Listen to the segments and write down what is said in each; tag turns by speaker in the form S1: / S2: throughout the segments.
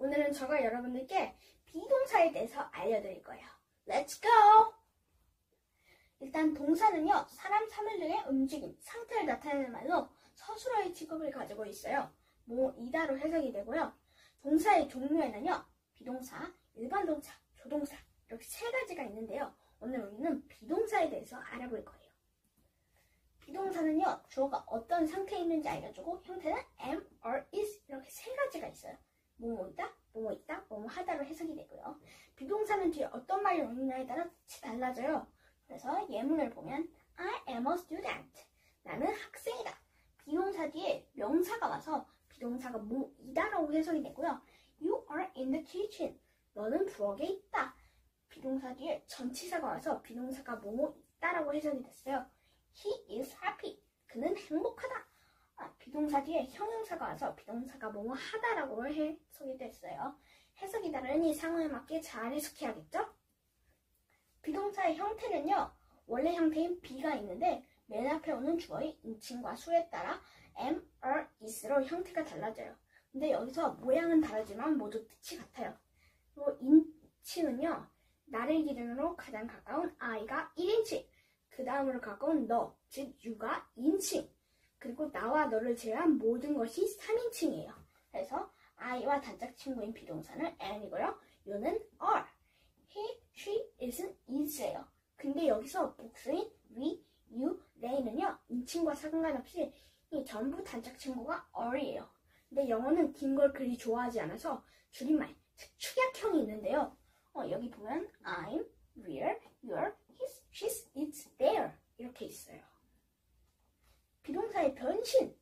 S1: 오늘은 제가 여러분들께 비동사에 대해서 알려드릴 거예요. Let's go! 일단 동사는요, 사람, 사물 등의 움직임, 상태를 나타내는 말로 서술어의 직업을 가지고 있어요. 뭐이다로 해석이 되고요. 동사의 종류에는요, 비동사, 일반 동사, 조동사 이렇게 세 가지가 있는데요. 오늘 우리는 비동사에 대해서 알아볼 거예요. 비동사는요, 주어가 어떤 상태에 있는지 알려주고 형태는 am, or, is 이렇게 세 가지가 있어요. 뭐뭐이다, 뭐뭐있다, 뭐뭐하다로 해석이 되고요. 비동사는 뒤에 어떤 말이 오느냐에 따라 뜻이 달라져요. 그래서 예문을 보면 I am a student. 나는 학생이다. 비동사 뒤에 명사가 와서 비동사가 뭐이다라고 해석이 되고요. You are in the kitchen. 너는 부엌에 있다. 비동사 뒤에 전치사가 와서 비동사가 뭐뭐있다라고 해석이 됐어요. He is happy. 그는 행복하다. 비동사 뒤에 형용사가 와서 비동사가 뭐뭐하다라고 해석이 됐어요. 해석이 다르니 상황에 맞게 잘 해석해야겠죠? 비동사의 형태는요, 원래 형태인 be가 있는데 맨 앞에 오는 주어의 인칭과 수에 따라 am, are, is로 형태가 달라져요. 근데 여기서 모양은 다르지만 모두 뜻이 같아요. 그리고 인칭은요, 나를 기준으로 가장 가까운 I가 1인칭, 그 다음으로 가까운 너, 즉 you가 2인칭, 그리고 나와 너를 제외한 모든 것이 3인칭이에요. 그래서 I와 단짝 친구인 비동사는 am이고요. you는 are. He, she, is은 is예요. 근데 여기서 복수인 we, you, they는요, 인칭과 상관없이 전부 단짝 친구가 are예요. 근데 영어는 긴 걸 그리 좋아하지 않아서 줄임말, 즉 축약형이 있는데요. 여기 보면 I'm, we're, you're, his, she's, it's, there 이렇게 있어요. 비동사의 변신,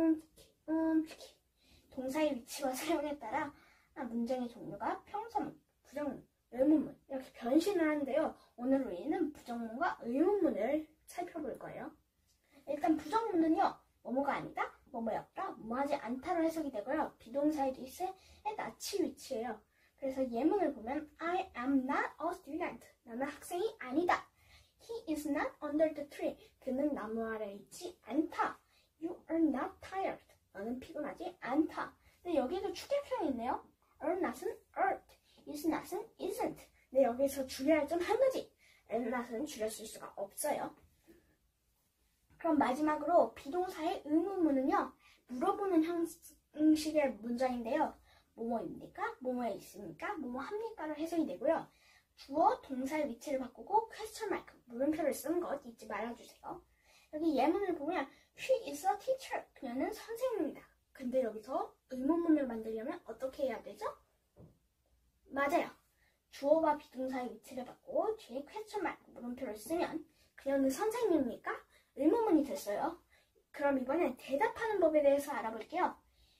S1: 동사의 위치와 사용에 따라 문장의 종류가 평서문, 부정문, 의문문 이렇게 변신을 하는데요. 오늘 우리는 부정문과 의문문을 살펴볼 거예요. 일단 부정문은요, 뭐뭐가 아니다, 뭐뭐였다, 뭐하지 않다로 해석이 되고요. 비동사의 뒤에 not이 위치해요. 그래서 예문을 보면 I am not a student. 나는 학생이 아니다. He is not under the tree. 그는 나무 아래에 있지 않다. You are not tired. 너는 피곤하지 않다. 근데 여기도 축약형이 있네요. are not은 aren't. is not은 isn't. 근데 여기서 줄여야 할 점 한 가지. are not은 줄였을 수가 없어요. 그럼 마지막으로 비동사의 의문문은요, 물어보는 형식의 문장인데요. 뭐뭐입니까? 뭐뭐에 있습니까? 뭐뭐합니까로 해석이 되고요. 주어, 동사의 위치를 바꾸고 question mark, 물음표를 쓴 것 잊지 말아주세요. 여기 예문을 보면 She is a teacher. 그녀는 선생님이다. 근데 여기서 의문문을 만들려면 어떻게 해야 되죠? 맞아요. 주어와 비동사의 위치를 바꾸고 뒤에 question mark, 물음표를 쓰면 그녀는 선생님입니까? 의문문이 됐어요. 그럼 이번엔 대답하는 법에 대해서 알아볼게요.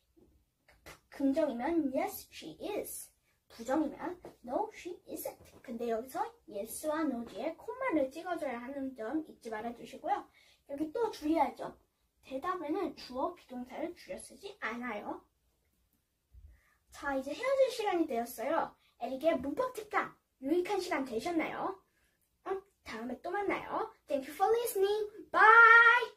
S1: 긍정이면 yes, she is. 부정이면 no, she isn't. 근데 여기서 yes와 no 뒤에 콤마를 찍어줘야 하는 점 잊지 말아주시고요. 여기 또 주의하죠. 대답에는 주어, 비동사를 줄여 쓰지 않아요. 자, 이제 헤어질 시간이 되었어요. 에릭의 문법 특강 유익한 시간 되셨나요? 다음에 또 만나요. Thank you for listening. Bye!